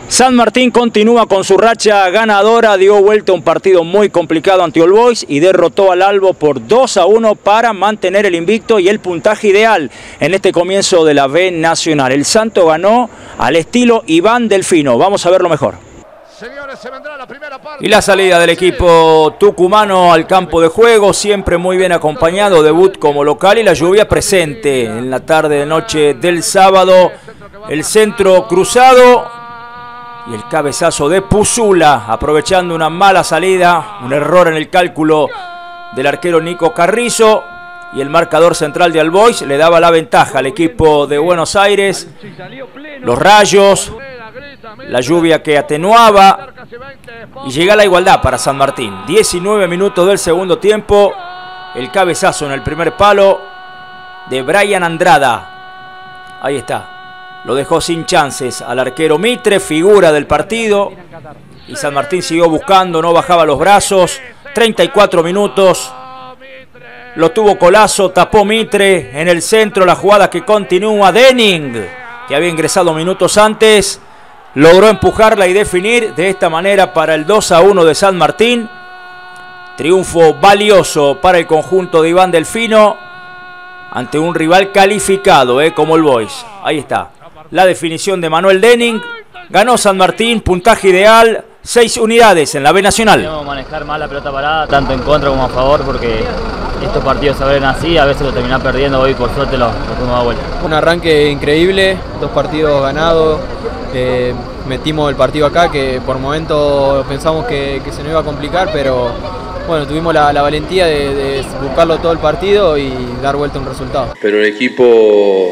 San Martín continúa con su racha ganadora, dio vuelta a un partido muy complicado ante All Boys y derrotó al Albo por 2-1 para mantener el invicto y el puntaje ideal en este comienzo de la B Nacional. El Santo ganó al estilo Iván Delfino. Vamos a verlo mejor. Señores, se vendrá la primera parte. Y la salida del equipo tucumano al campo de juego, siempre muy bien acompañado, debut como local y la lluvia presente en la tarde de noche del sábado. El centro cruzado y el cabezazo de Puzula, aprovechando una mala salida, un error en el cálculo del arquero Nico Carrizo, y el marcador central de All Boys le daba la ventaja al equipo de Buenos Aires. Los rayos, la lluvia que atenuaba, y llega la igualdad para San Martín. 19 minutos del segundo tiempo, el cabezazo en el primer palo de Brian Andrada. Ahí está. Lo dejó sin chances al arquero Mitre, figura del partido. Y San Martín siguió buscando, no bajaba los brazos. 34 minutos. Lo tuvo Colazo, tapó Mitre. En el centro la jugada que continúa. Denning, que había ingresado minutos antes, logró empujarla y definir de esta manera para el 2-1 de San Martín. Triunfo valioso para el conjunto de Iván Delfino ante un rival calificado como All Boys. Ahí está. La definición de Manuel Denning. Ganó San Martín, puntaje ideal, 6 unidades en la B Nacional. Debemos manejar mal la pelota parada, tanto en contra como a favor, porque estos partidos se ven así, a veces lo terminás perdiendo, hoy por suerte lo fuimos a vuelta. Un arranque increíble, 2 partidos ganados, metimos el partido acá, que por momentos pensamos que se nos iba a complicar, pero bueno, tuvimos la valentía de buscarlo todo el partido y dar vuelta un resultado. Pero el equipo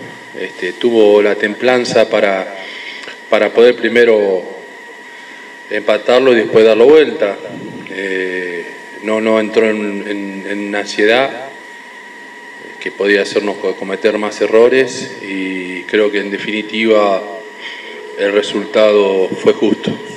tuvo la templanza para poder primero empatarlo y después darlo vuelta. No entró en ansiedad que podía hacernos cometer más errores, y creo que en definitiva el resultado fue justo.